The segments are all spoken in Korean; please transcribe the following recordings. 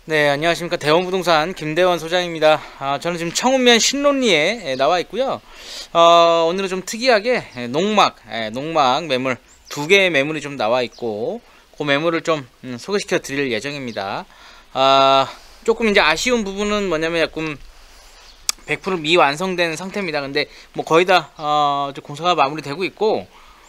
네, 안녕하십니까. 대원부동산 김대원 소장입니다. 저는 지금 청운면 신론리에 나와 있고요. 오늘은 좀 특이하게 농막 매물 두 개의 매물이 좀 나와 있고, 그 매물을 좀 소개시켜 드릴 예정입니다. 조금 이제 아쉬운 부분은 뭐냐면 약간 100% 미완성된 상태입니다. 근데 뭐 거의 다 공사가 마무리되고 있고,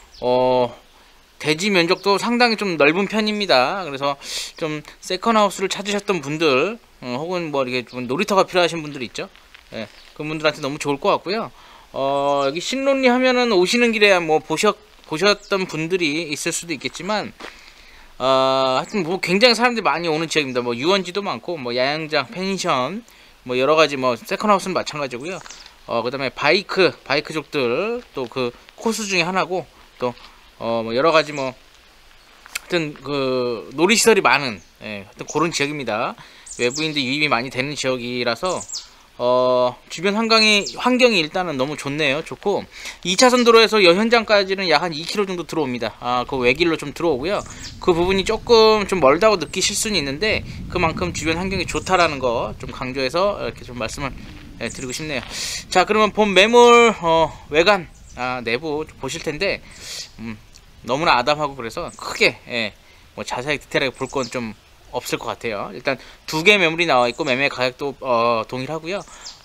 대지 면적도 상당히 좀 넓은 편입니다. 그래서 좀 세컨하우스를 찾으셨던 분들, 혹은 뭐 이렇게 좀 놀이터가 필요하신 분들 있죠. 예, 그분들한테 너무 좋을 것 같고요. 여기 신론리 하면은 오시는 길에 뭐 보셨던 분들이 있을 수도 있겠지만, 하여튼 뭐 굉장히 사람들이 많이 오는 지역입니다. 뭐 유원지도 많고, 뭐 야영장, 펜션, 뭐 여러 가지 뭐 세컨하우스는 마찬가지고요. 그다음에 바이크족들 또 그 코스 중에 하나고, 또 뭐 여러 가지 뭐 하여튼 그 놀이시설이 많은, 하여튼 그런 지역입니다. 외부인들 유입이 많이 되는 지역이라서 주변 환경이 일단은 너무 좋네요. 좋고, 2차선 도로에서 현장까지는 약 한 2km 정도 들어옵니다. 그 외길로 좀 들어오고요. 그 부분이 조금 좀 멀다고 느끼실 수는 있는데, 그만큼 주변 환경이 좋다라는 거 좀 강조해서 이렇게 좀 말씀을 드리고 싶네요. 자, 그러면 본 매물 외관 내부 보실 텐데, 너무나 아담하고 그래서 크게 뭐 자세하게 디테일하게 볼 건 좀 없을 것 같아요. 일단 두 개 매물이 나와 있고, 매매 가격도 동일하고요.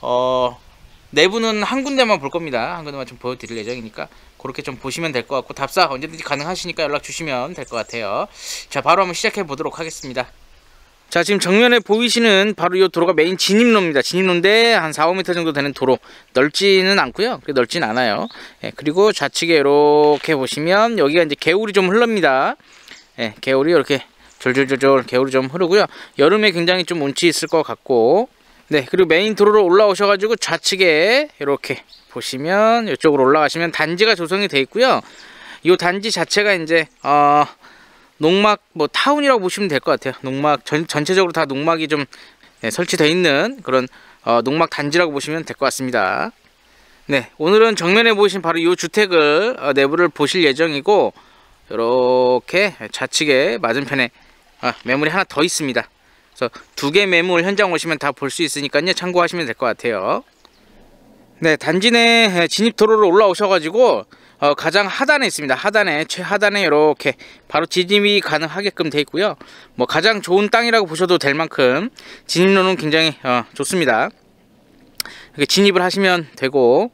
내부는 한 군데만 볼 겁니다. 한 군데만 좀 보여드릴 예정이니까 그렇게 좀 보시면 될 것 같고, 답사 언제든지 가능하시니까 연락 주시면 될 것 같아요. 자, 바로 한번 시작해 보도록 하겠습니다. 자, 지금 정면에 보이시는 바로 이 도로가 메인 진입로입니다. 진입로인데 한 4-5m 정도 되는 도로, 넓지는 않고요. 넓지는 않아요. 그리고 좌측에 이렇게 보시면 여기가 이제 개울이 좀 흐릅니다. 개울이 이렇게 졸졸졸 개울이 좀 흐르고요. 여름에 굉장히 좀 운치 있을 것 같고, 그리고 메인 도로로 올라오셔가지고 좌측에 이렇게 보시면 이쪽으로 올라가시면 단지가 조성이 되어 있고요. 이 단지 자체가 이제 농막 뭐 타운이라고 보시면 될 것 같아요. 농막 전체적으로 다 농막이 좀 설치되어 있는 그런 농막 단지라고 보시면 될 것 같습니다. 오늘은 정면에 보이신 바로 이 주택을 내부를 보실 예정이고, 이렇게 좌측에 맞은편에 매물이 하나 더 있습니다. 그래서 두 개 매물 현장 오시면 다 볼 수 있으니까요, 참고하시면 될 것 같아요. 단지 내 진입 도로로 올라오셔가지고 가장 하단에 있습니다. 최하단에 이렇게 바로 진입이 가능하게끔 되어 있고요. 뭐 가장 좋은 땅이라고 보셔도 될 만큼 진입로는 굉장히 좋습니다. 이렇게 진입을 하시면 되고,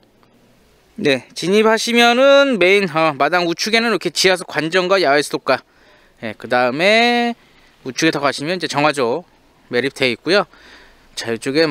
진입하시면은 메인 마당 우측에는 이렇게 지하수 관정과 야외 수도가, 그 다음에 우측에 더 가시면 이제 정화조 매립되어 있고요. 자, 이쪽에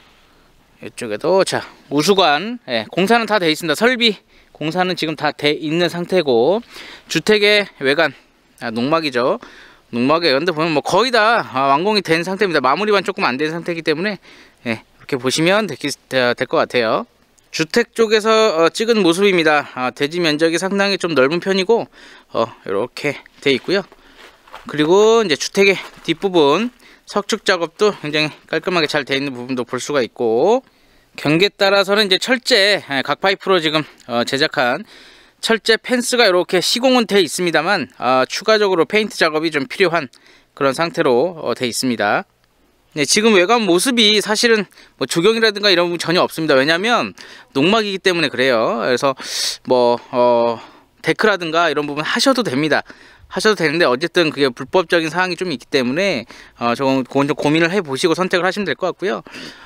이쪽에도 우수관, 공사는 다 되어 있습니다. 설비 공사는 지금 다 돼 있는 상태고, 주택의 외관 농막이죠. 농막에 근데 보면 뭐 거의 다 완공이 된 상태입니다. 마무리만 조금 안 된 상태이기 때문에 이렇게 보시면 될 것 같아요. 주택 쪽에서 찍은 모습입니다. 대지 면적이 상당히 좀 넓은 편이고, 이렇게 돼 있고요. 그리고 이제 주택의 뒷부분 석축 작업도 굉장히 깔끔하게 잘 되어 있는 부분도 볼 수가 있고, 경계에 따라서는 이제 철제 각 파이프로 지금 제작한 철제 펜스가 이렇게 시공은 되어 있습니다만, 추가적으로 페인트 작업이 좀 필요한 그런 상태로 되어 있습니다. 지금 외관 모습이 사실은 뭐 조경이라든가 이런 부분 전혀 없습니다. 왜냐하면 농막이기 때문에 그래요. 그래서 뭐 데크라든가 이런 부분 하셔도 됩니다. 하셔도 되는데, 어쨌든 그게 불법적인 사항이 좀 있기 때문에 좀 고민을 해 보시고 선택을 하시면 될 것 같고요.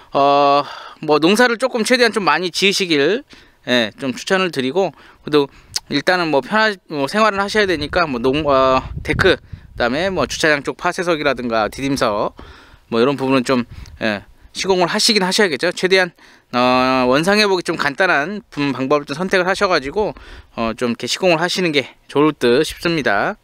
뭐 농사를 조금 최대한 좀 많이 지으시길 좀 추천을 드리고, 그래도 일단은 뭐 생활은 하셔야 되니까 데크, 그다음에 뭐 주차장 쪽 파쇄석이라든가 디딤석 뭐 이런 부분은 좀 시공을 하시긴 하셔야겠죠. 최대한 원상회복이 좀 간단한 방법을 좀 선택을 하셔가지고 좀 이렇게 시공을 하시는 게 좋을 듯 싶습니다.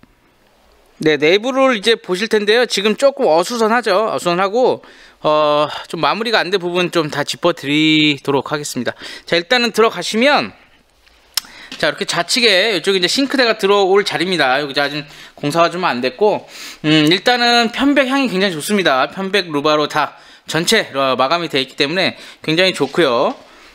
내부를 이제 보실 텐데요. 지금 조금 어수선하죠. 어수선하고 좀 마무리가 안 된 부분 좀 다 짚어 드리도록 하겠습니다. 자, 일단은 들어가시면, 자, 이렇게 좌측에 이쪽에 이제 싱크대가 들어올 자리입니다. 여기 아직 공사가 좀 안 됐고, 일단은 편백 향이 굉장히 좋습니다. 편백 루바로 다 전체 마감이 되어 있기 때문에 굉장히 좋고요.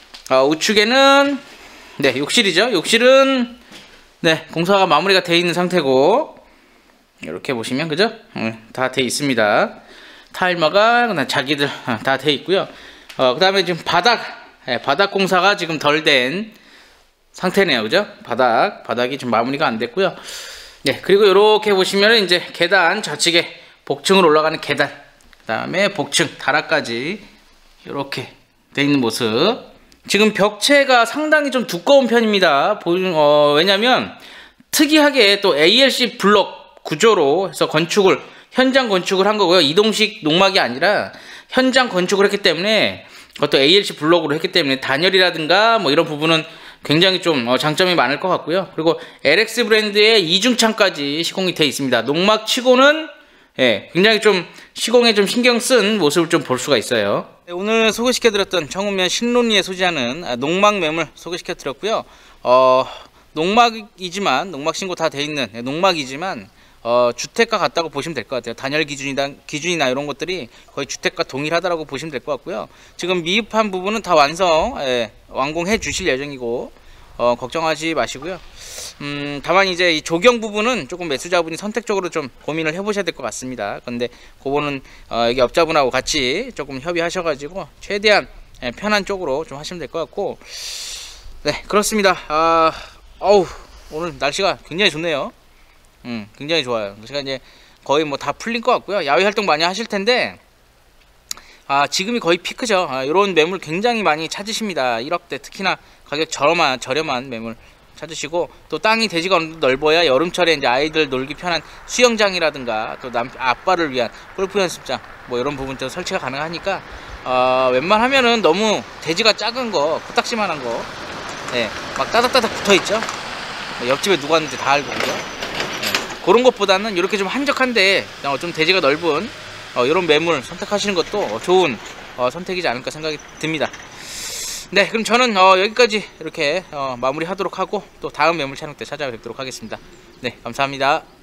우측에는 욕실이죠. 욕실은 공사가 마무리가 되어 있는 상태고, 이렇게 보시면 그죠? 다 되어 있습니다. 타일마가 자기들 다 돼 있고요. 그 다음에 지금 바닥 공사가 지금 덜 된 상태네요. 그죠? 바닥이 좀 마무리가 안 됐고요. 네, 그리고 이렇게 보시면은 이제 계단 좌측에 복층으로 올라가는 계단, 그 다음에 복층 다락까지 이렇게 돼 있는 모습. 지금 벽체가 상당히 좀 두꺼운 편입니다. 왜냐면 특이하게 또 ALC 블록 구조로 해서 현장 건축을 한 거고요. 이동식 농막이 아니라 현장 건축을 했기 때문에, 그것도 ALC 블록으로 했기 때문에 단열이라든가 뭐 이런 부분은 굉장히 좀 장점이 많을 것 같고요. 그리고 LX 브랜드의 이중창까지 시공이 되어 있습니다. 농막 치고는 굉장히 좀 시공에 좀 신경 쓴 모습을 좀 볼 수가 있어요. 오늘 소개시켜드렸던 청운면 신론리에 소지하는 농막 매물 소개시켜드렸고요. 농막이지만, 농막 신고 다 돼 있는 농막이지만 주택과 같다고 보시면 될 것 같아요. 단열 기준이나 이런 것들이 거의 주택과 동일하다고 보시면 될 것 같고요. 지금 미흡한 부분은 다 완공해 주실 예정이고 걱정하지 마시고요. 다만 이제 이 조경 부분은 조금 매수자분이 선택적으로 좀 고민을 해보셔야 될 것 같습니다. 근데 그거는 여기 업자분하고 같이 조금 협의하셔가지고 최대한 편한 쪽으로 좀 하시면 될 것 같고, 네, 그렇습니다. 오늘 날씨가 굉장히 좋네요. 굉장히 좋아요. 제가 이제 거의 뭐 다 풀린 것 같고요. 야외 활동 많이 하실 텐데, 지금이 거의 피크죠. 이런 매물 굉장히 많이 찾으십니다. 1억대 특히나 가격 저렴한 매물 찾으시고, 또 땅이 대지가 어느 정도 넓어야 여름철에 이제 아이들 놀기 편한 수영장이라든가 또 아빠를 위한 골프 연습장 뭐 이런 부분도 설치가 가능하니까 웬만하면은 너무 대지가 작은 거, 코딱지만한 거, 막 따닥따닥 붙어 있죠. 옆집에 누가 왔는지 다 알고, 그죠? 그런 것보다는 이렇게 좀 한적한데 좀 대지가 넓은 이런 매물 선택하시는 것도 좋은 선택이지 않을까 생각이 듭니다. 네, 그럼 저는 여기까지 이렇게 마무리 하도록 하고 또 다음 매물 촬영 때 찾아뵙도록 하겠습니다. 네, 감사합니다.